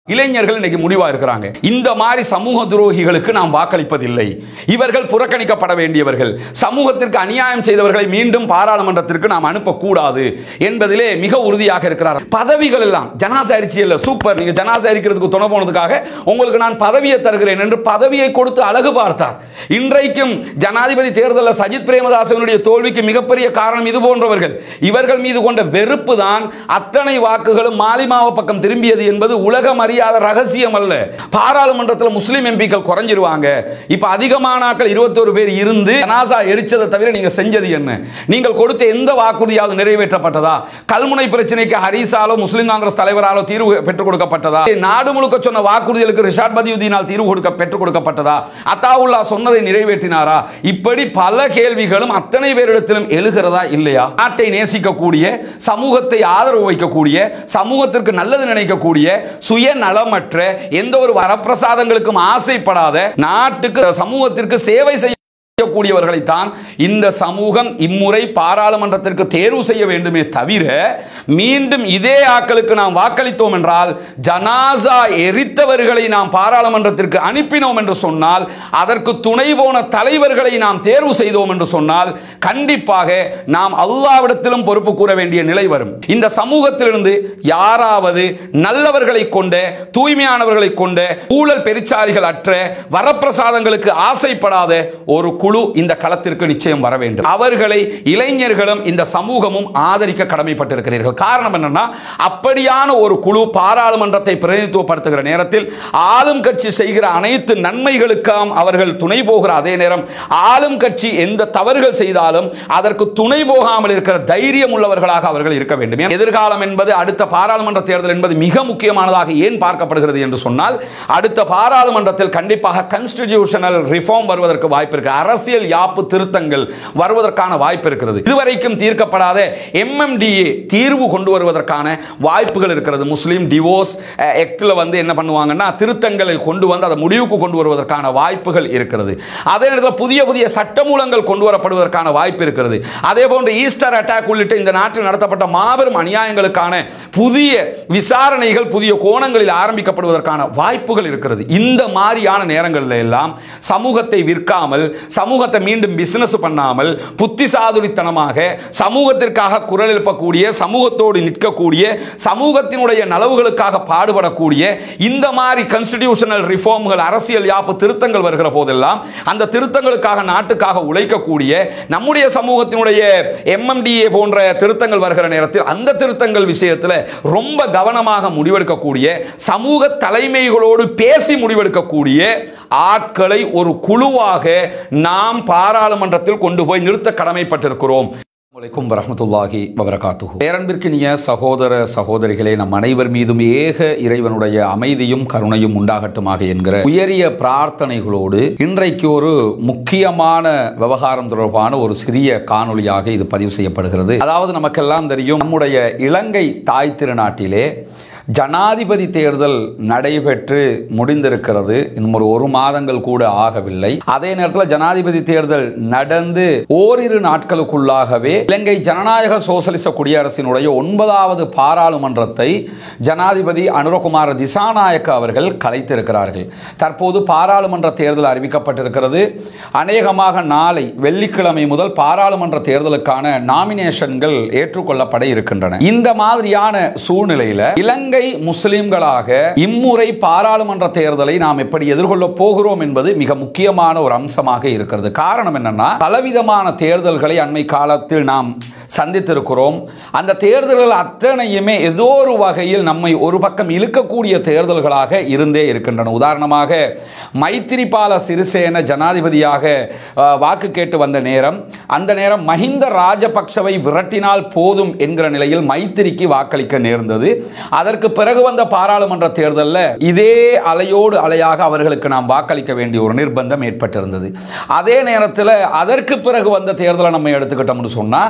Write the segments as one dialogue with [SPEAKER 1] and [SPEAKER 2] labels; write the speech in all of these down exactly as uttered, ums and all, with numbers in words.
[SPEAKER 1] இளைஞர்கள் இன்னைக்கு முடிவா இருக்கிறாங்க. இந்த மாதிரி சமூக துரோகிகளுக்கு நாம் வாக்களிப்பதில்லை. இவர்கள் புறக்கணிக்கப்பட வேண்டியவர்கள். சமூகத்திற்கு அநியாயம் செய்தவர்களை மீண்டும் பாராளுமன்றத்திற்கு நாம் அனுப்பக்கூடாது என்பதிலே மிக உறுதியாக இருக்கிறார். பதவிகள் எல்லாம் ஜனாசா அரிசி இல்ல, சூப்பர், நீங்க ஜனாசா அரிக்கிறதுக்கு துணை போனதுக்காக உங்களுக்கு நான் பதவியை தருகிறேன் என்று பதவியை கொடுத்து அழகு பார்த்தார். இன்றைக்கும் ஜனாதிபதி தேர்தலில் சஜித் பிரேமதாசனுடைய தோல்விக்கு மிகப்பெரிய காரணம் இது போன்றவர்கள். இவர்கள் மீது கொண்ட வெறுப்பு தான் அத்தனை வாக்குகளும் மாலிமாவ பக்கம் திரும்பியது என்பது உலகம் அறியாத ரகசியம் அல்ல. பாராளுமன்றத்தில் முஸ்லிம் எம்பிக்கள் குறைஞ்சிருவாங்க. இப்ப அதிகமானாக்கள் இருபத்தொரு பேர் இருந்து ஜனாசா எரிச்சதை தவிர நீங்க செஞ்சது என்ன? நீங்கள் கொடுத்த எந்த வாக்குறுதியாவது நிறைவேற்றப்பட்டதா? கல்முனை பிரச்சனைக்கு ஹரிசாலோ முஸ்லிம் காங்கிரஸ் தலைவராலோ தீர்வு பெற்றுக் கொடுக்கப்பட்டதா? நாடு முழுக்க சொன்ன வாக்குறுதிகளுக்கு ரிஷாட் பதியுதீனால் தீர்வு கொடுக்க பெற்றுக் கொடுக்கப்பட்டதா? அத்தாவுல்லா சொன்னதை நிறைவேற்றினாரா? இப்படி பல கேள்விகளும் அத்தனை பேரிடத்திலும் எழுகிறதா இல்லையா? நாட்டை நேசிக்கக்கூடிய, சமூகத்தை ஆதரவு வைக்கக்கூடிய, சமூகத்திற்கு நல்லது நினைக்கக்கூடிய, சுய நலமற்ற, எந்த ஒரு வரப்பிரசாதங்களுக்கும் ஆசைப்படாத, நாட்டுக்கு சமூகத்திற்கு சேவை செய்ய கூடியவர்களைத்தான் இந்த சமூகம் இம்முறை பாராளுமன்றத்திற்கு தேர்வு செய்ய வேண்டுமே தவிர மீண்டும் இதே ஆக்களுக்கு நாம் வாக்களித்தோம் என்றால், ஜனாசா எரித்தவர்களை நாம் பாராளுமன்றத்திற்கு அனுப்பினோம் என்று சொன்னால், அதற்கு துணை போன தலைவர்களை நாம் தேர்வு செய்தோம் என்று சொன்னால், கண்டிப்பாக நாம் அல்லாஹ்விடத்திலும் பொறுப்பு கூற வேண்டிய நிலை வரும். இந்த சமூகத்திலிருந்து யாராவது நல்லவர்களை கொண்ட, தூய்மையானவர்களை கொண்ட, ஊழல் பெருச்சாரிகள் அற்ற, வரப்பிரசாதங்களுக்கு ஆசைப்படாத ஒரு குழு இந்த களத்திற்கு நிச்சயம் வர வேண்டும். அவர்களை இளைஞர்களும் இந்த சமூகமும் ஆதரிக்க கடமைப்பட்டிருக்கிறீர்கள். காரணம் என்னன்னா, அப்படியான ஒரு குழு பாராளுமன்றத்தை பிரதிநிதித்துவப்படுத்துகிற நேரத்தில் ஆளும் கட்சி செய்கிற அனைத்து நன்மைகளுக்கும் அவர்கள் துணை போகிற அதே நேரம் ஆளும் கட்சி எந்த தவறுகள் செய்தாலும் அதற்கு துணை போகாமல் இருக்கிற தைரியம் உள்ளவர்களாக அவர்கள் இருக்க வேண்டும். எதிர்காலம் என்பது, அடுத்த பாராளுமன்ற தேர்தல் என்பது மிக முக்கியமானதாக ஏன் பார்க்கப்படுகிறது என்று சொன்னால், அடுத்த பாராளுமன்றத்தில் கண்டிப்பாக கான்ஸ்டிடியூஷனல் ரிஃபார்ம் வருவதற்கு வாய்ப்பு இருக்கு. அரசியல் யாப்பு திருத்தங்கள் வருவதற்கான வாய்ப்பு இருக்கிறது. இதுவரைக்கும் தீர்க்கப்படாத எம்எம்டிஏ தீர்வு கொண்டு வருவதற்கான வாய்ப்புகள் இருக்கிறது. முஸ்லிம் டிவோர்ஸ் ஆக்ட்ல வந்து என்ன பண்ணுவாங்கன்னா, திருத்தங்களை கொண்டு வந்து அதை முடிவுக்கு கொண்டு வருவதற்கான வாய்ப்புகள் இருக்கிறது. அதே நேரத்தில் புதிய புதிய சட்டமூலங்கள் கொண்டு வரப்படுவதற்கான வாய்ப்பு இருக்கிறது. அதே போன்று ஈஸ்டர் அட்டாக் உள்ளிட்ட இந்த நாட்டில் நடத்தப்பட்ட மாபெரும் அநியாயங்களுக்கான புதிய விசாரணைகள் புதிய கோணங்களில் ஆரம்பிக்கப்படுவதற்கான வாய்ப்புகள் இருக்கிறது. இந்த மாதிரியான நேரங்களில் எல்லாம் சமூகத்தை விற்காமல், சமூகத்தை மீண்டும் பிசினஸ் பண்ணாமல், புத்திசாதுரித்தனமாக சமூகத்திற்காக குரல் எழுப்பக்கூடிய, சமூகத்தோடு நிற்கக்கூடிய, சமூகத்தினுடைய நலவுகளுக்காக பாடுபடக்கூடிய இந்த மாதிரி கான்ஸ்டிடியூஷனல் ரிஃபார்ம்கள், அரசியல் யாப்பு திருத்தங்கள் வருகிற போதெல்லாம் அந்த திருத்தங்களுக்காக நாட்டுக்காக உழைக்கக்கூடிய, நம்முடைய சமூகத்தினுடைய எம்எம்டிஏ போன்ற திருத்தங்கள் வருகிற நேரத்தில் அந்த திருத்தங்கள் விஷயத்தில் ரொம்ப கவனமாக முடிவெடுக்கக்கூடிய, சமூக தலைமைகளோடு பேசி முடிவெடுக்கக்கூடிய ஆட்களை ஒரு குழுவாக நாம் பாராளுமன்றத்தில் கொண்டு போய் நிறுத்த கடமைப்பட்டிருக்கிறோம். அலைக்கும் வரஹ்மத்துல்லாஹி வபரகாத்துஹு. பேரன்பிற்கினிய சகோதர சகோதரிகளே, நம் அனைவர் மீதும் ஏக இறைவனுடைய அமைதியும் கருணையும் உண்டாகட்டுமாக என்கிற உயரிய பிரார்த்தனைகளோடு இன்றைக்கு ஒரு முக்கியமான விவகாரம் தொடர்பான ஒரு சிறிய காணொளியாக இது பதிவு செய்யப்படுகிறது. அதாவது, நமக்கெல்லாம் தெரியும், நம்முடைய இலங்கை தாய் திருநாட்டிலே ஜனாதிபதி தேர்தல் நடைபெற்று முடிந்திருக்கிறது. இன்னும் ஒரு ஒரு மாதங்கள் கூட ஆகவில்லை. அதே நேரத்தில் ஜனாதிபதி தேர்தல் நடந்து ஓரிரு நாட்களுக்குள்ளாகவே இலங்கை ஜனநாயக சோசலிச குடியரசினுடைய ஒன்பதாவது பாராளுமன்றத்தை ஜனாதிபதி அனுரகுமார திசாநாயக்க அவர்கள் கலைத்திருக்கிறார்கள். தற்போது பாராளுமன்ற தேர்தல் அறிவிக்கப்பட்டிருக்கிறது. அநேகமாக நாளை வெள்ளிக்கிழமை முதல் பாராளுமன்ற தேர்தலுக்கான நாமினேஷன்கள் ஏற்றுக்கொள்ளப்பட இருக்கின்றன. இந்த மாதிரியான சூழ்நிலையில் இலங்கை முஸ்லிம்களாக இம்முறை பாராளுமன்ற தேர்தலை நாம் எப்படி எதிர்கொள்ள போகிறோம் என்பது மிக முக்கியமான ஒரு அம்சமாக இருக்கிறது. காரணம் என்னன்னா, பலவிதமான தேர்தல்களை அண்மை காலத்தில் நாம் சந்தித்திருக்கிறோம். அந்த தேர்தல்கள் அத்தனையுமே ஏதோ ஒரு வகையில் நம்மை ஒரு பக்கம் இழுக்கக்கூடிய தேர்தல்களாக இருந்தே இருக்கின்றன. உதாரணமாக, மைத்திரிபால சிறிசேன ஜனாதிபதியாக வாக்கு கேட்டு வந்த நேரம், அந்த நேரம் மஹிந்த ராஜபக்சவை விரட்டினால் போதும் என்கிற நிலையில் மைத்திரிக்கு வாக்களிக்க நேர்ந்தது. அதற்கு பிறகு வந்த பாராளுமன்ற தேர்தலில் இதே அலையோடு அலையாக அவர்களுக்கு நாம் வாக்களிக்க வேண்டிய ஒரு நிர்பந்தம் ஏற்பட்டிருந்தது. அதே நேரத்தில் அதற்கு பிறகு வந்த தேர்தலை நம்ம எடுத்துக்கிட்டோம்னு சொன்னா,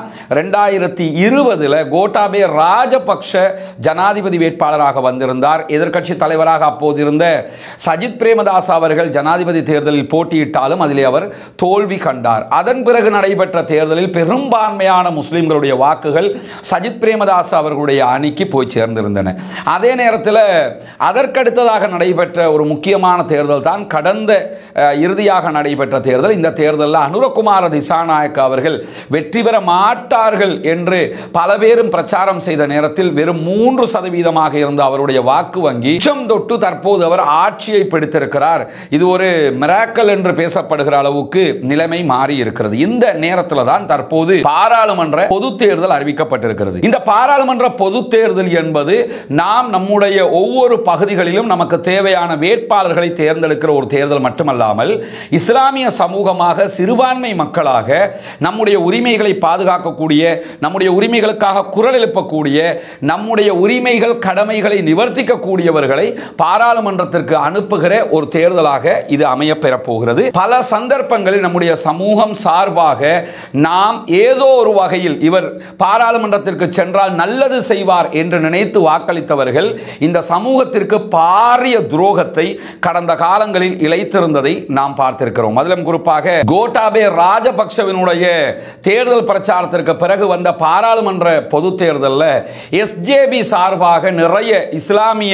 [SPEAKER 1] ரெண்டாயிரத்தி இருபதுல கோட்டாபே ராஜபக்ஷ ஜனாதிபதி வேட்பாளராக வந்திருந்தார். எதிர்க்கட்சி தலைவராக அப்போது இருந்த சஜித் பிரேமதாஸ் அவர்கள் ஜனாதிபதி தேர்தலில் போட்டியிட்டாலும் அதிலே அவர் தோல்வி கண்டார். அதன் பிறகு நடைபெற்ற தேர்தலில் பெரும்பான்மையான முஸ்லிம்களுடைய வாக்குகள் சஜித் பிரேமதாஸ் அவர்களுடைய அணிக்கு போய் சேர்ந்திருந்தன. அதே நேரத்தில் அதற்கடுத்ததாக நடைபெற்ற ஒரு முக்கியமான தேர்தல் தான் கடந்த இறுதியாக நடைபெற்ற தேர்தல். இந்த தேர்தலில் அனுரகுமார திசாநாயக்க அவர்கள் வெற்றி பெற மாட்டார்கள் என்று பல பேரும் பிரச்சாரம் செய்த நேரத்தில் வெறும் மூன்று சதவீதமாக இருந்த அவருடைய வாக்கு வங்கி உச்சம் தொட்டு தற்போது அவர் ஆட்சியை பிடித்திருக்கிறார். இது ஒரு மிராக்கல் என்று பேசப்படுகிற அளவுக்கு நிலைமை மாறி இருக்கிறது. இந்த நேரத்தில் தான் தற்போது பாராளுமன்ற பொது தேர்தல் அறிவிக்கப்பட்டிருக்கிறது. இந்த பாராளுமன்ற பொது தேர்தல் என்பது நாம் நம்முடைய ஒவ்வொரு பகுதிகளிலும் நமக்கு தேவையான வேட்பாளர்களை தேர்ந்தெடுக்கிற ஒரு தேர்தல் மட்டுமல்லாமல் இஸ்லாமிய சமூகமாக சிறுபான்மை மக்களாக நம்முடைய உரிமைகளை பாதுகாக்கக்கூடிய, நம்முடைய உரிமைகளுக்காக குரல் எழுப்பக்கூடிய, நம்முடைய உரிமைகள் கடமைகளை நிவர்த்திக்கக்கூடியவர்களை பாராளுமன்றத்திற்கு அனுப்புகிற ஒரு தேர்தலாக இது அமைய பெறப்போகிறது. பல சந்தர்ப்பங்களில் நம்முடைய சமூகம் சார்பாக நாம் ஏதோ ஒரு வகையில் இவர் பாராளுமன்றத்திற்கு சென்றால் நல்லது செய்வார் என்று நினைத்து வாக்களித்தவர்கள் இந்த சமூகத்திற்கு பாரிய துரோகத்தை கடந்த காலங்களில் இழைத்திருந்ததை நாம் பார்த்திருக்கிறோம். அதிலும் குறிப்பாக கோட்டாபே ராஜபக்ஷவினுடைய தேர்தல் பிரச்சாரத்திற்கு பிறகு வந்த பாராளுமன்ற பொது தேர்தலில் எஸ்ஜேபி சார்பாக நிறைய இஸ்லாமிய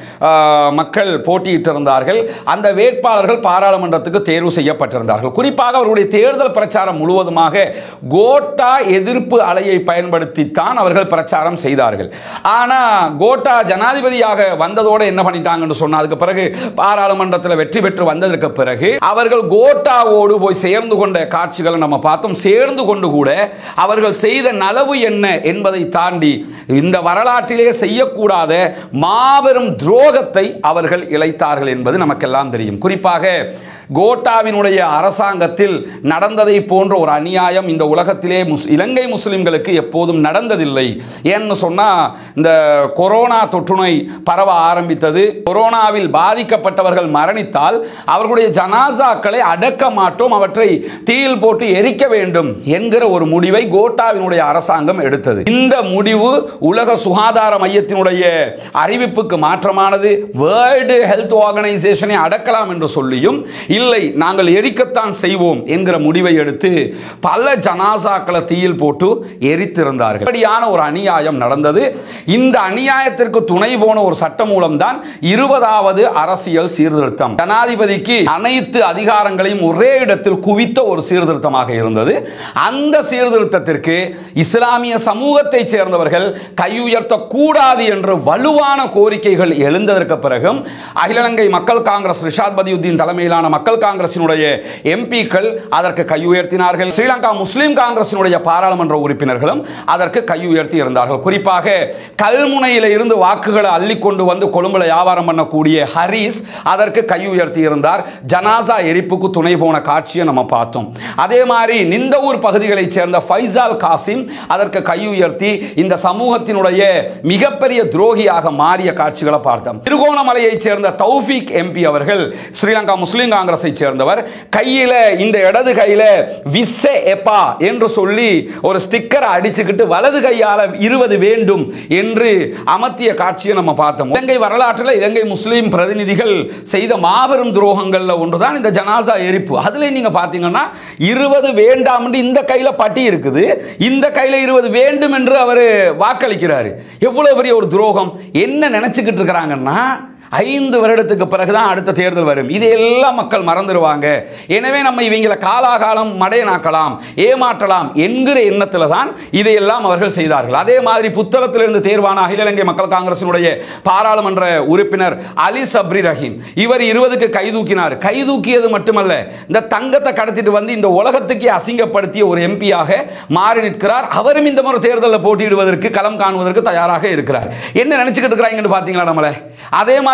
[SPEAKER 1] மக்கள் போட்டியிட்டிருந்தார்கள். அந்த வேட்பாளர்கள் பாராளுமன்றத்துக்கு தேர்வு செய்யப்பட்டிருந்தார்கள். குறிப்பாக அவர்களுடைய தேர்தல் பிரச்சாரம் முழுவதுமாக கோட்டா எதிர்ப்பு அலையை பயன்படுத்தித்தான் அவர்கள் பிரச்சாரம் செய்தார்கள். ஆனால் கோட்டா ஜனாதிபதியாக வந்ததோடு என்ன பண்ணிட்டாங்கன்னு சொன்னா, அதுக்கு பிறகு பாராளுமன்றத்தில் வெற்றி பெற்று வந்ததற்கு பிறகு அவர்கள் கோட்டாவோடு போய் சேர்ந்து கொண்ட காட்சிகளை நம்ம பார்த்தோம். சேர்ந்து கொண்டு கூட அவர்கள் செய்த நலவு என்ன என்பதை தாண்டி இந்த வரலாற்றிலே செய்யக்கூடாத மாபெரும் துரோகத்தை அவர்கள் இழைத்தார்கள் என்பது நமக்கெல்லாம் தெரியும். குறிப்பாக கோட்டாவினுடைய அரசாங்கத்தில் நடந்ததை போன்ற ஒரு அநியாயம் இந்த உலகத்திலே இலங்கை முஸ்லிம்களுக்கு எப்போதும் நடந்ததில்லை. ஏன்னு சொன்னா, இந்த கொரோனா தொற்றுநோய் பரவ ஆரம்பித்தது. கொரோனாவில் பாதிக்கப்பட்டவர்கள் மரணித்தால் அவர்களுடைய ஜனாசாக்களை அடக்க மாட்டோம், அவற்றை தீயில் போட்டு எரிக்க வேண்டும் என்கிற ஒரு முடிவை கோட்டாவினுடைய அரசாங்கம் எடுத்தது. இந்த முடிவு உலக சுகாதார மையத்தினுடைய அறிவிப்புக்கு மாற்றமானது. வேர்ல்டு ஹெல்த் ஆர்கனைசேஷனை அடக்கலாம் என்று சொல்லியும் இல்லை, நாங்கள் எரிக்கத்தான் செய்வோம் என்கிற முடிவை எடுத்து பல ஜனாசாக்களை தீயில் போட்டு எரித்திருந்தார்கள். இப்படியான ஒரு அநியாயம் நடந்தது. இந்த அநியாயத்திற்கு துணை போன ஒரு சட்ட மூலம் தான் இருபதாவது அரசியல் சீர்திருத்தம். ஜனாதிபதிக்கு அனைத்து அதிகாரங்களையும் ஒரே இடத்தில் குவித்த ஒரு சீர்திருத்தமாக இருந்தது. அந்த சீர்திருத்தத்திற்கு இஸ்லாமிய சமூகத்தை சேர்ந்தவர்கள் கையுயர்த்த கூடாது என்று வலுவான கோரிக்கைகள் எழுந்ததற்கு பிறகும் அகில இலங்கை மக்கள் காங்கிரஸ் ரிஷாத் பதியுதீன் தலைமையிலான மக்கள் காங்கிரசினுடைய எம்பிக்கள் அதற்கு கையுயர்த்தினார்கள். ஸ்ரீலங்கா முஸ்லிம் காங்கிரசினுடைய பாராளுமன்ற உறுப்பினர்களும் அதற்கு கையுயர்த்தி இருந்தார்கள். குறிப்பாக கல்முனையில் இருந்து வாக்குகளை அள்ளி கொண்டு வந்து கொழும்புல வியாபாரம் பண்ணக்கூடிய ஹரிஸ் அதற்கு கையுயர்த்தி இருந்தார். ஜனாசா எரிப்புக்கு துணை போன காட்சியை நம்ம பார்த்தோம். அதே மாதிரி நிந்தவூர் பகுதிகளைச் சேர்ந்த ஃபைசால் காசிம் அதற்கு கையுயர்த்தி இந்த சமூகத்தினுடைய மிகப்பெரிய துரோகியாக மாறிய காட்சிகளை பார்த்தோம். திருகோணமலையைச் சேர்ந்த தௌஃபீக் எம்பி அவர்கள் ஸ்ரீலங்கா முஸ்லிம் காங்கிரஸை சேர்ந்தவர். கையில இந்த இடது கையில விஸ்ஸே எப்பா என்று சொல்லி ஒரு ஸ்டிக்கரை அடிச்சுக்கிட்டு வலது கையால இருபது வேண்டும் என்று அமர்த்திய காட்சியை நம்ம பார்த்தோம். இலங்கை வரலாற்றில் இலங்கை முஸ்லிம் பிரதிநிதிகள் செய்த மாபெரும் துரோகங்கள்ல ஒன்றுதான் இந்த ஜனாசா எரிப்பு. அதுல நீங்க பாத்தீங்கன்னா இருபது வேண்டாம் இந்த கையில பட்டி இருக்குது, இந்த கையில இருபது வேண்டும் என்று அவர் வாக்களிக்கிறார். எவ்வளவு பெரிய ஒரு துரோகம்! என்ன நினைச்சுக்கிட்டு இருக்கிறாங்கன்னா, ஐந்து வருடத்துக்கு பிறகுதான் அடுத்த தேர்தல் வரும், இதையெல்லாம் மக்கள் மறந்துடுவாங்க, எனவே நம்ம இவங்களை காலாகாலம் மடையனாக்கலாம், ஏமாற்றலாம் என்கிற எண்ணத்தில் தான் இதையெல்லாம் அவர்கள் செய்தார்கள். அதே மாதிரி புத்தளத்திலிருந்து தேர்வான அகில இலங்கை மக்கள் காங்கிரசினுடைய பாராளுமன்ற உறுப்பினர் அலி சப்ரி ரஹீம் இவர் இருபதுக்கு கைதூக்கினார். கைதூக்கியது மட்டுமல்ல, இந்த தங்கத்தை கடத்திட்டு வந்து இந்த உலகத்துக்கே அசிங்கப்படுத்திய ஒரு எம்பியாக மாறி நிற்கிறார். அவரும் இந்த முறை தேர்தலில் போட்டியிடுவதற்கு களம் காணுவதற்கு தயாராக இருக்கிறார். என்ன நினைச்சுக்கிட்டு இருக்கிறாங்கன்னு பார்த்தீங்களா நம்மள? அதே மாதிரி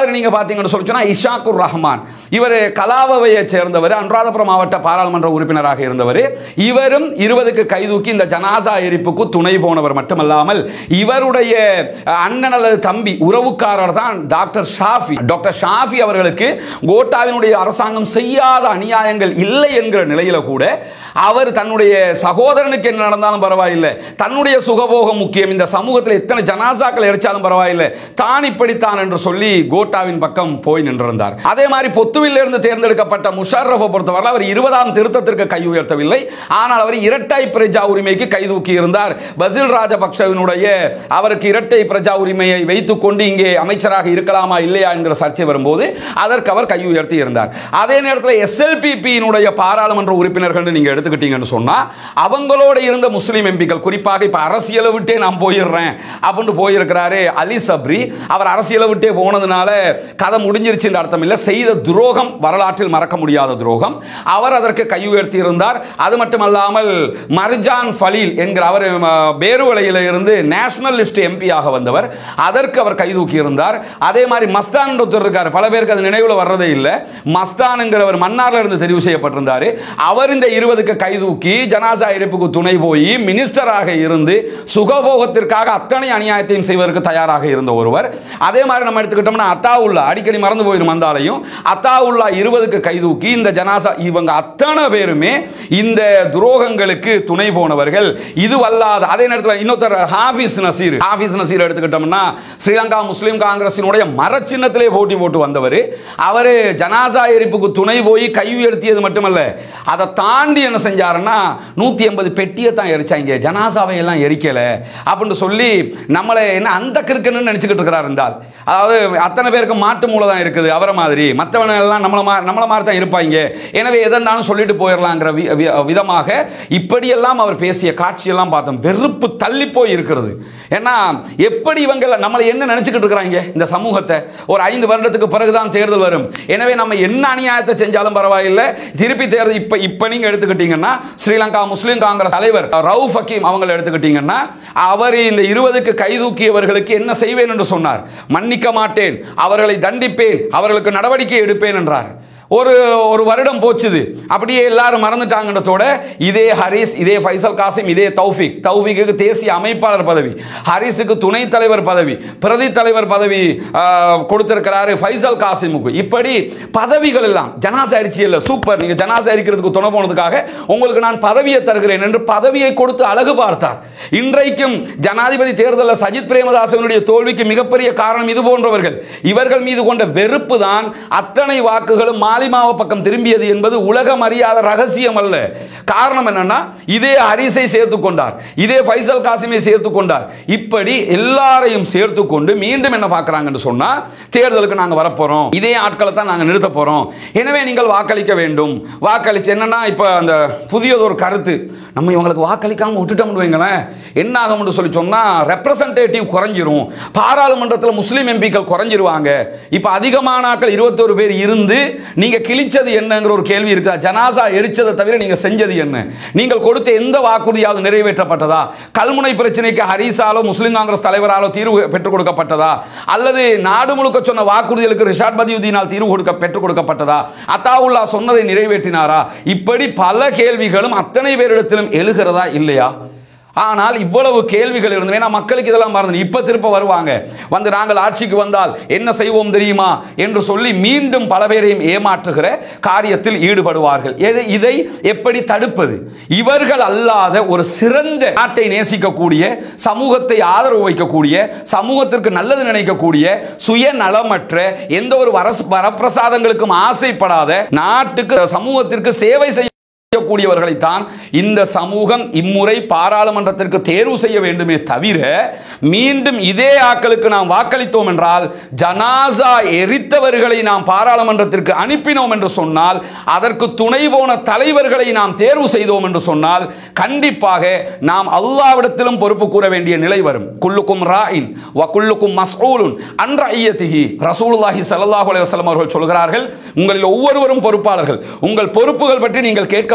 [SPEAKER 1] மாதிரி நீங்க பாத்தீங்கன்னு சொல்லிச்சோன்னா இஷாக்குர் ரஹ்மான், இவர் கலாவவையை சேர்ந்தவர், அனுராதபுரம் மாவட்ட பாராளுமன்ற உறுப்பினராக இருந்தவர். இவரும் இருபதுக்கு கைதூக்கி இந்த ஜனாசா எரிப்புக்கு துணை போனவர் மட்டுமல்லாமல் இவருடைய அண்ணன் அல்லது தம்பி உறவுக்காரர் தான் டாக்டர் ஷாஃபி. டாக்டர் ஷாஃபி அவர்களுக்கு கோட்டாவினுடைய அரசாங்கம் செய்யாத அநியாயங்கள் இல்லை என்கிற நிலையில கூட அவர் தன்னுடைய சகோதரனுக்கு என்ன நடந்தாலும் பரவாயில்லை, தன்னுடைய சுகபோகம் முக்கியம், இந்த சமூகத்தில் எத்தனை ஜனாசாக்கள் எரிச்சாலும் பரவாயில்லை, தான் இப்படித்தான் என்று சொல்லி கோட்டாவின் பக்கம் போய் நின்றிருந்தார். அதே மாதிரி பொத்துவில் இருந்து தேர்ந்தெடுக்கப்பட்ட முஷர்ரஃபை பொறுத்தவரை அவர் இருபதாம் திருத்தத்திற்கு கை உயர்த்தவில்லை, ஆனால் அவர் இரட்டை பிரஜா உரிமைக்கு கை தூக்கி இருந்தார். பசில் ராஜபக்சவினுடைய அவருக்கு இரட்டை பிரஜா உரிமையை வைத்துக் கொண்டு இங்கே அமைச்சராக இருக்கலாமா இல்லையா என்கிற சர்ச்சை வரும்போது அதற்கு அவர் கை உயர்த்தி இருந்தார். அதே நேரத்தில் எஸ்எல்பிபியினுடைய பாராளுமன்ற உறுப்பினர்கள் நீங்க எடுத்துக்கிட்டீங்கன்னு சொன்னா அவங்களோட இருந்த முஸ்லிம் எம்பிக்கள், குறிப்பாக இப்ப அரசியலை விட்டே நான் போயிடுறேன் அப்படின்னு போயிருக்கிறாரு அலி சப்ரி. அவர் அரசியலை விட்டே போனதுனால கதை முடிஞ்சிருச்சு என்ற அர்த்தம் இல்லை, செய்த துரோகம் வரலாற்றில் மறக்க முடியாத துரோகம். அவர் அதற்கு கை உயர்த்தி இருந்தார். அது மட்டுமல்லாமல் மர்ஜான் ஃபலீல் என்கிற அவர் பேருவளையில இருந்து நேஷனலிஸ்ட் எம்பியாக வந்தவர், அதற்கு அவர் கை தூக்கி இருந்தார். அதே மாதிரி மஸ்தான் இருக்கார், பல பேருக்கு அது நினைவுல வர்றதே இல்லை. மஸ்தான்ங்கிறவர் மன்னார்ல இருந்து தெரிவு செய்யப்பட்டிருந்தார். அவர் இந்த இருபதுக்கு கை தூக்கி ஜனாசா எரிப்புக்கு துணை போய் மினிஸ்டராக இருந்து சுகபோகத்திற்காக அத்தனை அநியாயத்தையும் செய்வதற்கு தயாராக இருந்த ஒருவர். அதே மாதிரி நம்ம எடுத்துக்கிட்டோம்னா அத்தாவுல்லா, அடிக்கடி மறந்து போயிடும் வந்தாலையும், அத்தாவுல்லா இருபதுக்கு கை தூக்கி இந்த ஜனாசா, இவங்க அத்தனை பேருமே இந்த துரோகங்களுக்கு துணை போனவர்கள். இது வல்லாத அதே நேரத்தில் இன்னொருத்தர் ஹாஃபிஸ் நசீர், ஹாஃபிஸ் நசீர் எடுத்துக்கிட்டோம்னா ஸ்ரீலங்கா முஸ்லிம் காங்கிரசினுடைய மரச்சின்னத்திலே போட்டி போட்டு வந்தவர். அவர் ஜனாசா எரிப்புக்கு துணை போய் கை உயர்த்தியது மட்டுமல்ல, அதை தாண்டி என்ன செஞ்சாருன்னா நூத்தி எண்பது பெட்டியை தான் எரிச்சாங்க, ஜனாசாவை எல்லாம் எரிக்கல அப்படின்னு சொல்லி நம்மளை என்ன அந்த கிறுக்குன்னு நினைச்சுக்கிட்டு இருக்கிறார் இருந்தால். அதாவது அத்தனை பேருக்கு மாட்டு மூளை தான் இருக்குது, அவரை மாதிரி மற்றவன எல்லாம் நம்மள நம்மள மாதிரி தான் இருப்பாங்க, எனவே எதனாலும் சொல்லிட்டு போயிடலாங்கிற விதமாக இப்படியெல்லாம் அவர் பேசிய காட்சியெல்லாம் பார்த்தோம். வெறுப்பு தள்ளி போய் இருக்கிறது. ஏன்னா எப்படி இவங்க நம்மளை என்ன நினைச்சுக்கிட்டு இருக்கிறாங்க, இந்த சமூகத்தை ஒரு ஐந்து வருடத்துக்கு பிறகுதான் தேர்தல் வரும், எனவே நம்ம என்ன அநியாயத்தை செஞ்சாலும் பரவாயில்லை, திருப்பி தேர்தல் இப்ப இப்ப நீங்க எடுத்துக்கிட்டீங்கன்னா ஸ்ரீலங்கா முஸ்லிம் காங்கிரஸ் தலைவர் ரவுஃப் ஹக்கீம் அவங்களை எடுத்துக்கிட்டீங்கன்னா அவர் இந்த இருபதுக்கு கை தூக்கியவர்களுக்கு என்ன செய்வேன் என்று சொன்னார், மன்னிக்க மாட்டேன், அவர்களை தண்டிப்பேன், அவர்களுக்கு நடவடிக்கை எடுப்பேன் என்றார். ஒரு ஒரு வருடம் போச்சுது, அப்படியே எல்லாரும் மறந்துட்டாங்கன்றதோட இதே ஹரிஸ், இதே ஃபைசல் காசிம், இதே தௌஃபிக், தௌஃபிக்கு தேசிய அமைப்பாளர் பதவி, ஹரிஸுக்கு துணை தலைவர் பதவி, பிரதி தலைவர் பதவி கொடுத்திருக்கிறாரு ஃபைசல் காசிமுக்கு. இப்படி பதவிகள் எல்லாம் ஜனாசா அரிசி இல்லை, சூப்பர், நீங்க ஜனாசா அரிக்கிறதுக்கு துணை போனதுக்காக உங்களுக்கு நான் பதவியை தருகிறேன் என்று பதவியை கொடுத்து அழகு பார்த்தார். இன்றைக்கும் ஜனாதிபதி தேர்தலில் சஜித் பிரேமதாசனுடைய தோல்விக்கு மிகப்பெரிய காரணம் இது போன்றவர்கள். இவர்கள் மீது கொண்ட வெறுப்பு தான் அத்தனை வாக்குகளும் மாலிமாவ பக்கம் திரும்பியது என்பது உலகம் அறியாத ரகசியம் அல்ல. காரணம் என்னன்னா இதே ஹரிஸை சேர்த்துக் கொண்டார், இதே ஃபைசல் காசிமை சேர்த்துக் கொண்டார். இப்படி எல்லாரையும் சேர்த்து கொண்டு மீண்டும் என்ன பார்க்கறாங்கன்னு சொன்னா தேர்தலுக்கு நாங்க வரப்போறோம், இதே ஆட்களை தான் நாங்க நிறுத்த போறோம், எனவே நீங்கள் வாக்களிக்க வேண்டும். வாக்களிச்சு என்னன்னா இப்ப அந்த புதியதொரு கருத்து, நம்ம இவங்களுக்கு வாக்களிக்காம விட்டுட்டோம்னு வைங்களேன் என்ன ஆகும்னு சொல்லி சொன்னா ரெப்ரசன்டேட்டிவ் குறைஞ்சிரும், பாராளுமன்றத்தில் முஸ்லிம் எம்பிக்கள் குறைஞ்சிருவாங்க. இப்ப அதிகமான ஆட்கள் இருபத்தொரு பேர் இருந்து நீங்க கிழிச்சது என்னங்கிற ஒரு கேள்வி இருக்கா? ஜனாசா எரிச்சதை தவிர நீங்க செஞ்சது என்ன? நீங்கள் கொடுத்த எந்த வாக்குறுதியாவது நிறைவேற்றப்பட்டதா? கல்முனை பிரச்சனைக்கு ஹரிசாலோ முஸ்லிம் காங்கிரஸ் தலைவராலோ தீர்வு பெற்றுக் கொடுக்கப்பட்டதா? அல்லது நாடு முழுக்க சொன்ன வாக்குறுதிகளுக்கு ரிஷாட் பதியுதீனால் தீர்வு கொடுக்க பெற்றுக் கொடுக்கப்பட்டதா? அத்தாவுல்லா சொன்னதை நிறைவேற்றினாரா? இப்படி பல கேள்விகளும் அத்தனை பேரிடத்திலும் எழுகிறதா இல்லையா? ஆனால் இவ்வளவு கேள்விகள் இருந்தது. ஏன்னா மக்களுக்கு இதெல்லாம் மறந்து இப்ப திருப்ப வருவாங்க, வந்து நாங்கள் ஆட்சிக்கு வந்தால் என்ன செய்வோம் தெரியுமா என்று சொல்லி மீண்டும் பல பேரையும் ஏமாற்றுகிற காரியத்தில் ஈடுபடுவார்கள். இதை எப்படி தடுப்பது? இவர்கள் அல்லாத ஒரு சிறந்த நாட்டை நேசிக்கக்கூடிய, சமூகத்தை ஆதரவு வைக்கக்கூடிய, சமூகத்திற்கு நல்லது நினைக்கக்கூடிய, சுயநலமற்ற, எந்த ஒரு வரப்பிரசாதங்களுக்கும் ஆசைப்படாத, நாட்டுக்கு சமூகத்திற்கு சேவை செய்ய கூடியவர்களைத்தான் இந்த சமூகம் இம்முறை பாராளுமன்றத்திற்கு தேர்வு செய்ய வேண்டுமே தவிர மீண்டும் இதே ஆட்களுக்கு நாம் வாக்களித்தோம் என்றால், ஜனாசா எரித்தவர்களை நாம் பாராளுமன்றத்திற்கு அனுப்பினோம் என்று சொன்னால், அதற்கு துணை போன தலைவர்களை நாம் தேர்வு செய்தோம் என்று சொன்னால் கண்டிப்பாக நாம் அல்லாஹ்விடத்திலும் பொறுப்பு கூற வேண்டிய நிலை வரும். குல்லுக்கும் ராயின் வ குல்லுக்கும் மஸ்ஊலுன் அன் ரஇய்யதிஹி. ரசூலுல்லாஹி ஸல்லல்லாஹு அலைஹி வஸல்லம் அவர்கள் சொல்கிறார்கள், உங்களில் ஒவ்வொருவரும் பொறுப்பாளர்கள், உங்கள் பொறுப்புகள் பற்றி நீங்கள் கேட்க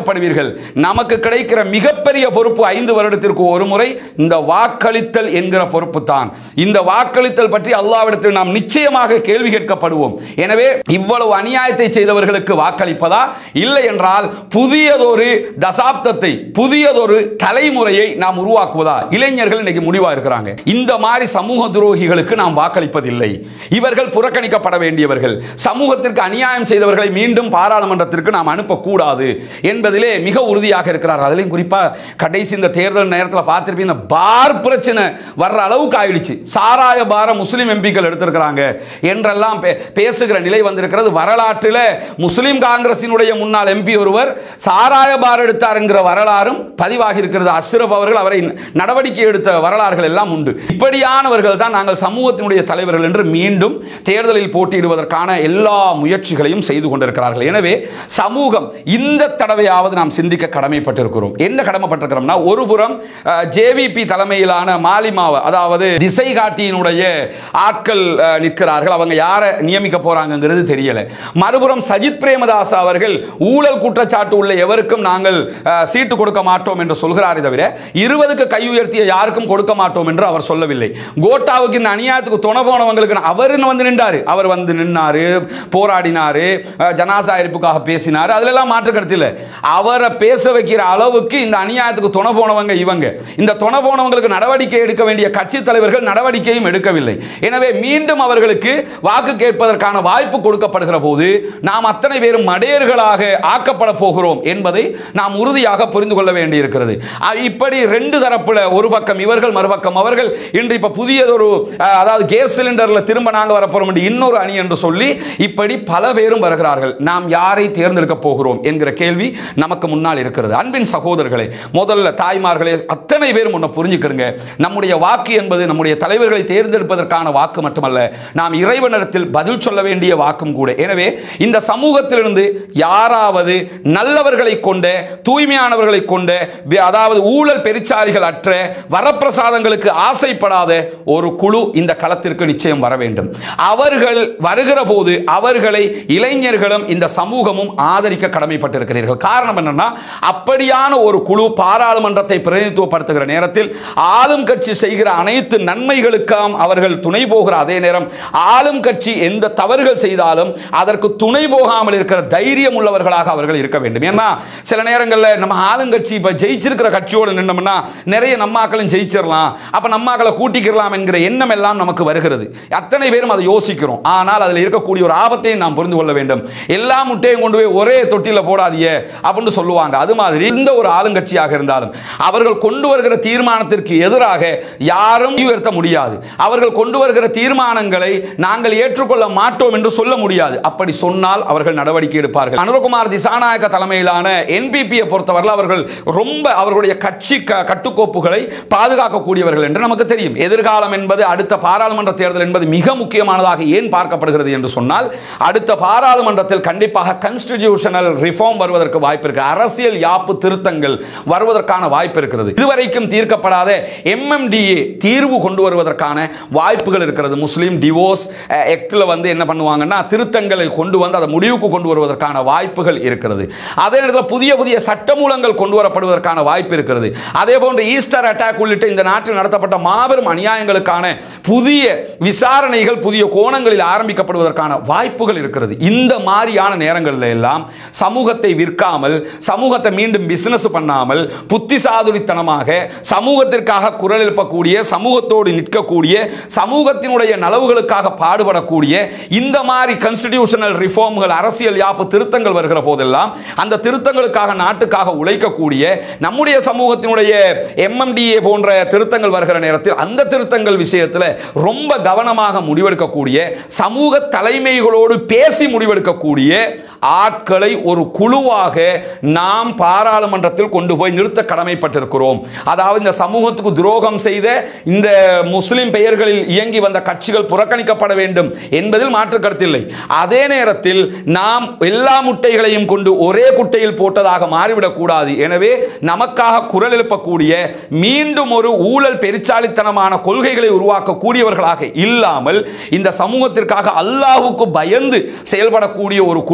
[SPEAKER 1] புறக்கணிக்கப்படுவீர்கள். நமக்கு கிடைக்கிற மிகப்பெரிய பொறுப்பு ஐந்து வருடத்திற்கு ஒரு முறை இந்த வாக்களித்தல் என்கிற பொறுப்பு தான். இந்த வாக்களித்தல் பற்றி அல்லாஹ்விடத்தில் நாம் நிச்சயமாக கேள்வி கேட்கப்படுவோம். எனவே இவ்வளவு அநியாயத்தை செய்தவர்களுக்கு வாக்களிப்பதா, இல்லை என்றால் புதியதொரு தசாப்தத்தை, புதியதொரு தலைமுறையை நாம் உருவாக்குவதா? இளைஞர்கள் இன்னைக்கு முடிவா இருக்கிறாங்க. இந்த மாதிரி சமூக துரோகிகளுக்கு நாம் வாக்களிப்பதில்லை. இவர்கள் புறக்கணிக்கப்பட வேண்டியவர்கள். சமூகத்திற்கு அநியாயம் செய்தவர்களை மீண்டும் பாராளுமன்றத்திற்கு நாம் அனுப்பக்கூடாது என்பதிலே மிக உறுதியாக இருக்கிறார். அதிலும் குறிப்பா கடைசி இந்த தேர்தல் நேரத்தில் பார்த்திருப்பீங்க, இந்த பார் பிரச்சனை வர்ற அளவுக்கு ஆயிடுச்சு. சாராய பார முஸ்லிம் எம்பிக்கள் எடுத்திருக்கிறாங்க என்றெல்லாம் பேசுகிற நிலை வந்திருக்கிறது. வரலாற்றில் முஸ்லிம் காங்கிரசினுடைய முன்னாள் எம்பி ஒருவர் சாராய பார் எடுத்தார் என்கிற வரலாறும் பதிவாகி இருக்கிறது. அஷ்ரப் அவர்கள் அவரை நடவடிக்கை எடுத்த வரலாறுகள் எல்லாம் உண்டு. இப்படியானவர்கள் தான் நாங்கள் சமூகத்தினுடைய தலைவர்கள் என்று மீண்டும் தேர்தலில் போட்டியிடுவதற்கான எல்லா முயற்சிகளையும் செய்து கொண்டிருக்கிறார்கள். எனவே சமூகம் இந்த தடவையாவது நாம் சிந்திக்க கடமைப்பட்டிருக்கிறோம். என்ன கடமைப்பட்டிருக்கிறோம்னா, ஒரு புறம் ஜேவிபி தலைமையிலான மாலிமாவ, அதாவது திசை காட்டியினுடைய ஆட்கள் நிற்கிறார்கள். அவங்க யாரை நியமிக்க போறாங்கிறது தெரியல. மறுபுறம் சஜித் பிரேமதாஸ் அவர்கள் ஊழல் குற்றச்சாட்டு உள்ள எவருக்கும் நாங்கள் சீட்டு கொடுக்க மாட்டோம் என்று சொல்கிறாரே தவிர இருபதுக்கு கை உயர்த்திய யாருக்கும் கொடுக்க மாட்டோம் என்று அவர் சொல்லவில்லை. கோட்டாவுக்கு இந்த அநியாயத்துக்கு துணை போனவங்களுக்கு அவர் வந்து நின்றாரு. அவர் வந்து நின்னாரு, போராடினாரு, ஜனாசா இருப்புக்காக பேசினாரு. அதெல்லாம் மாற்று கருத்து இல்லை. அவரை பேச வைக்கிற அளவுக்கு இந்த அநியாயத்துக்கு துணை போனவங்க இவங்க. இந்த துணை போனவங்களுக்கு நடவடிக்கை எடுக்க வேண்டிய கட்சி தலைவர்கள் நடவடிக்கையும் எடுக்கவில்லை. எனவே மீண்டும் அவர்களுக்கு வாக்கு கேட்பதற்கான வாய்ப்பு கொடுக்கப்படுகிற போது நாம் அத்தனை பேரும் மடையர்களாக ஆக்கப்பட போகிறோம் என்பதை நாம் உறுதியாக புரிந்து கொள்ள வேண்டியிருக்கிறது. இப்படி ரெண்டு தரப்புல, ஒரு பக்கம் இவர்கள், மறுபக்கம் அவர்கள், இன்று இப்ப புதியதொரு அதாவது கேஸ் சிலிண்டர்ல திரும்ப நாங்க வரப்போறோம் என்று இன்னொரு அணி என்று சொல்லி இப்படி பல பேரும் வருகிறார்கள். நாம் யாரை தேர்ந்தெடுக்க போகிறோம் என்கிற கேள்வி நமக்கு முன்னால் இருக்கிறது. அன்பின் சகோதரர்களே, முதல்ல தாய்மார்களே, அத்தனை பேரும் ஒன்றை புரிஞ்சுக்கிறங்க. நம்முடைய வாக்கு என்பது நம்முடைய தலைவர்களை தேர்ந்தெடுப்பதற்கான வாக்கு மட்டுமல்ல, நாம் இறைவனிடத்தில் பதில் சொல்ல வேண்டிய வாக்கும் கூட. எனவே இந்த சமூகத்திலிருந்து யாராவது நல்லவர்களை கொண்ட, தூய்மையானவர்களை கொண்ட, அதாவது ஊழல் பெருச்சாளிகள் அற்ற, வரப்பிரசாதங்களுக்கு ஆசைப்படாத ஒரு குழு இந்த களத்திற்கு நிச்சயம் வர வேண்டும். அவர்கள் வருகிற போது அவர்களை இளைஞர்களும் இந்த சமூகமும் ஆதரிக்க கடமைப்பட்டிருக்கிறீர்கள். காரணம் என்னன்னா, அப்படியான ஒரு குழு பாராளுமன்றத்தை பிரதிநிதித்துவப்படுத்துகிற நேரத்தில் ஆளும் கட்சி செய்கிற அனைத்து நன்மைகளுக்காம் அவர்கள் துணை போகிற அதே நேரம் ஆளும் கட்சி எந்த தவறுகள் செய்தாலும் அதற்கு துணை போகாமல் இருக்கிற தைரியம் உள்ளவர்களாக அவர்கள் இருக்க வேண்டும். ஏன்னா சில நேரங்களில் நம்ம ஆளுங்கட்சி இப்ப ஜெயிச்சிருக்கிற கட்சியோடு நின்னோம்னா நிறைய நம்மாக்களும் ஜெயிச்சிடலாம், அப்ப நம்மாக்களை கூட்டிக்கலாம் என்கிற எண்ணம் எல்லாம் நமக்கு வருகிறது. அத்தனை பேரும் அதை யோசிக்கிறோம். ஆனால் அதில் இருக்கக்கூடிய ஒரு ஆபத்தையும் நாம் புரிந்து கொள்ள வேண்டும். எல்லா முட்டையும் கொண்டு போய் ஒரே தொட்டில போடாதீங்க அப்படின்னு சொல்லுவாங்க. அது மாதிரி இந்த ஒரு ஆளுங்கட்சியாக இருந்தாலும் அவர்கள் கொண்டு வருகிற தீர்மானத்திற்கு எதிராக யாரும் உயர்த்த முடியாது. அவர்கள் கொண்டு வருகிற தீர்மானங்களை நாங்கள் ஏற்றுக்கொள்ள மாட்டோம் என்று சொல்ல முடியாது. அப்படி சொன்னால் அவர்கள் நடவடிக்கை எடுப்பார்கள். அனுரகுமார் திசாநாயக்க தலைமையிலான என்பிபியை பொறுத்தவரை அவர்கள் ரொம்ப அவர்களுடைய கட்சி கட்டுக்கோப்புகளை பாதுகாக்கக்கூடியவர்கள் என்று நமக்கு தெரியும். எதிர்காலம் என்பது அடுத்த பாராளுமன்ற தேர்தல் என்பது மிக முக்கியமானதாக ஏன் பார்க்கப்படுகிறது என்று சொன்னால், அடுத்த பாராளுமன்றத்தில் கண்டிப்பாக கான்ஸ்டிடியூஷனல் ரிஃபார்ம் வருவதற்கு வாய்ப்பு இருக்கு. அரசியல் யாப்பு திருத்தங்கள் வருவதற்கான வாய்ப்பு இருக்கிறது. இதுவரைக்கும் தீர்க்கப்படாத எம்எம்டிஏ தீர்வு கொண்டு வருவதற்கான வாய்ப்புகள் இருக்கிறது. முஸ்லிம் டிவோர்ஸ் ஆக்ட்ல வந்து என்ன பண்ணுவாங்கன்னா திருத்தங்களை கொண்டு வந்து அதை முடிவுக்கு கொண்டு வருவதற்கான வாய்ப்புகள் இருக்கிறது. அதே நேரத்தில் புதிய புதிய சட்டமூலங்கள் கொண்டு வரப்படுவதற்கான வாய்ப்பு இருக்கிறது. அதே போன்று ஈஸ்டர் அட்டாக் உள்ளிட்ட இந்த நாட்டில் நடத்தப்பட்ட மாபெரும் அநியாயங்களுக்கான புதிய விசாரணைகள் புதிய கோணங்களில் ஆரம்பிக்கப்படுவதற்கான வாய்ப்புகள் இருக்கிறது. இந்த மாதிரியான நேரங்களில் எல்லாம் சமூகத்தை விற்காமல், சமூகத்தை மீண்டும் பிசினஸ் பண்ணாமல், புத்திசாதுரித்தனமாக சமூகத்திற்காக குரல் எழுப்பக்கூடிய, சமூகத்தோடு நிற்கக்கூடிய, சமூகத்தினுடைய நலவுகளுக்காக பாடுபடக்கூடிய இந்த மாதிரி கான்ஸ்டிடியூஷனல் ரிஃபார்ம்கள், அரசியல் யாப்பு திருத்தங்கள் வருகிற போதெல்லாம் அந்த திருத்தங்களுக்காக நாட்டுக்காக உழைக்கக்கூடிய நம்முடைய சமூகத்தினுடைய எம்எம்டிஏ போன்ற திருத்தங்கள் வருகிற நேரத்தில் அந்த திருத்தங்கள் விஷயத்தில் ரொம்ப கவனமாக முடிவெடுக்கக்கூடிய, சமூக தலைமைகளோடு பேசி முடிவெடுக்கக்கூடிய ஆட்களை ஒரு குழுவாக நாம் பாராளுமன்றத்தில் கொண்டு போய் நிறுத்த கடமைப்பட்டிருக்கிறோம். அதாவது இந்த சமூகத்துக்கு துரோகம் செய்த இந்த முஸ்லிம் பெயர்களில் இயங்கி வந்த கட்சிகள் புறக்கணிக்கப்பட வேண்டும் என்பதில் மாற்று கருத்தில்லை. அதே நேரத்தில் நாம் எல்லா முட்டைகளையும் கொண்டு ஒரே குட்டையில் போட்டதாக மாறிவிடக் கூடாது. எனவே நமக்காக குரல் எழுப்பக்கூடிய, மீண்டும் ஒரு ஊழல் பெருச்சாலித்தனமான கொள்கைகளை உருவாக்கக்கூடியவர்களாக இல்லாமல் இந்த சமூகத்திற்காக அல்லாஹ்வுக்கு பயந்து செயல்படக்கூடிய ஒரு குழுவை தான்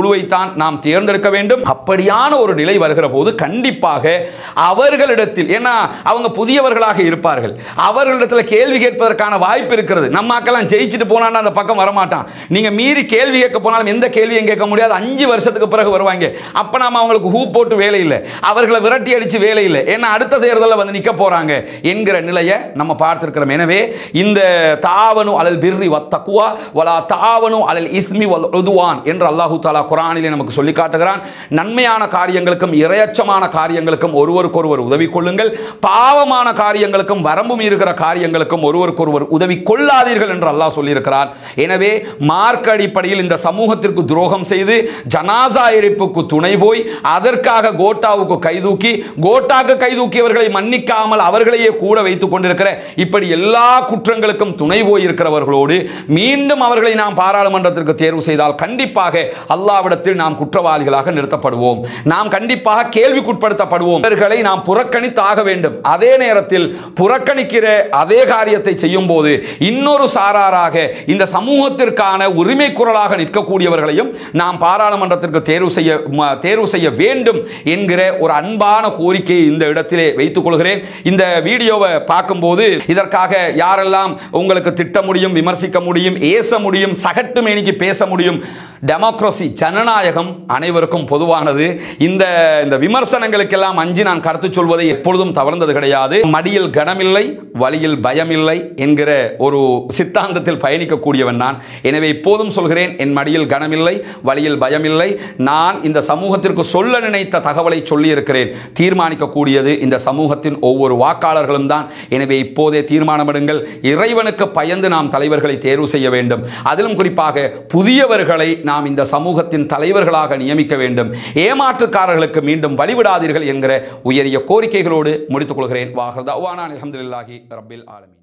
[SPEAKER 1] தான் நாம் தேர்ந்தெடுக்க வேண்டும். அப்படியான ஒரு நிலை வருகிற போது கண்டிப்பாக அவர்களிடத்தில், ஏன்னா அவங்க புதியவர்களாக இருப்பார்கள், அவர்களிடத்தில் கேள்வி கேட்பதற்கான வாய்ப்பு இருக்கிறது. நம்ம ஆக்கெல்லாம் ஜெயிச்சுட்டு போனான்னா அந்த பக்கம் வரமாட்டான். நீங்க மீறி கேள்வி கேட்க போனாலும் எந்த கேள்வியும் கேட்க முடியாது. அஞ்சு வருஷத்துக்கு பிறகு வருவாங்க. அப்ப நாம அவங்களுக்கு ஹூ போட்டு வேலை இல்லை, அவர்களை விரட்டி அடிச்சு வேலை இல்லை, ஏன்னா அடுத்த தேர்தலில் வந்து நிக்க போறாங்க என்கிற நிலையை நம்ம பார்த்திருக்கிறோம். எனவே இந்த தாவனு அலல் பிர்ரி வத்தக்வா வலா தாவனு அலல் இஸ்மி வல் உதுவான் என்று அல்லாஹு தஆலா குர்ஆனிலே நமக்கு சொல்லி காட்டுகிறான். நன்மையான காரியங்களுக்கும் இறையச்சமான காரியங்களுக்கும் ஒருவருக்கொருவர் உதவி கொள்ளுங்கள், பாவமான காரியங்களுக்கும் வரம்பு மீறுகிற காரியங்களுக்கும் ஒருவருக்கொருவர் உதவி கொள்ளாதீர்கள் என்று அல்லாஹ் சொல்லியிருக்கிறார். எனவே மார்க்க அடிப்படையில் இந்த சமூகத்திற்கு துரோகம் செய்து ஜனாசா எரிப்புக்கு துணை போய் அதற்காக கோட்டாவுக்கு கைதூக்கி கோட்டாக்கு கைதூக்கியவர்களை மன்னிக்காமல் அவர்களையே கூட வைத்துக் கொண்டிருக்கிற இப்படி எல்லா குற்றங்களுக்கும் துணை போயிருக்கிறவர்களோடு மீண்டும் அவர்களை நாம் பாராளுமன்றத்திற்கு தேர்வு செய்தால் கண்டிப்பாக அல்லாஹ்விடத்தில் நாம் குற்றவாளிகளாக நிறுத்தப்படுவோம், நாம் கண்டிப்பாக கேள்விக்குட்படுத்தப்படுவோம். இவர்களை நாம் புறக்கணித்தாக வேண்டும். அதே நேரத்தில் புறக்கணிக்கிற அதே காரியத்தை செய்யும் போது இன்னொரு சாராராக இந்த சமூகத்திற்கான உரிமை குரலாக நிற்கக்கூடியவர்களையும் நாம் பாராளுமன்றத்திற்கு தேர்வு செய்ய தேர்வு செய்ய வேண்டும் என்கிற ஒரு அன்பான கோரிக்கையை இந்த இடத்திலே வைத்துக் கொள்கிறேன். இந்த வீடியோவை பார்க்கும்போது இதற்காக யாரெல்லாம் உங்களுக்கு திட்ட முடியும், விமர்சிக்க முடியும், ஏச முடியும், சகட்டு மேனிக்கு பேச முடியும். டெமோக்ரசி, ஜனநாயகம் அனைவருக்கும் பொதுவானது. இந்த இந்த விமர்சனங்களுக்கெல்லாம் அஞ்சி நான் கருத்து சொல்வதை எப்பொழுதும் தவறுந்தது கிடையாது. மடியில் கனமில்லை, வழியில் பயமில்லை என்கிற ஒரு சித்தாந்தத்தில் பயணிக்கக்கூடியவன் நான். எனவே இப்போதும் சொல்கிறேன், என் மடியில் கனமில்லை, வழியில் பயமில்லை. நான் இந்த சமூகத்திற்கு சொல்ல நினைத்த தகவலை சொல்லி இருக்கிறேன். தீர்மானிக்கக்கூடியது இந்த சமூகத்தின் ஒவ்வொரு வாக்காளர்களும் தான். எனவே இப்போதே தீர்மானமெடுங்கள். இறைவனுக்கு பயந்து நாம் தலைவர்களை தேர்வு செய்ய வேண்டும். அதிலும் குறிப்பாக புதியவர்களை நாம் இந்த சமூகத்தின் தலைவர்களாக நியமிக்க வேண்டும். ஏமாற்றுக்காரர்களுக்கு மீண்டும் வழிவிடாதீர்கள் என்கிற உயரிய கோரிக்கைகளோடு முடித்துக் கொள்கிறேன். வாஹர் தஅவானா அல்ஹம்துலில்லாஹி ரப்பில் ஆலமீன்.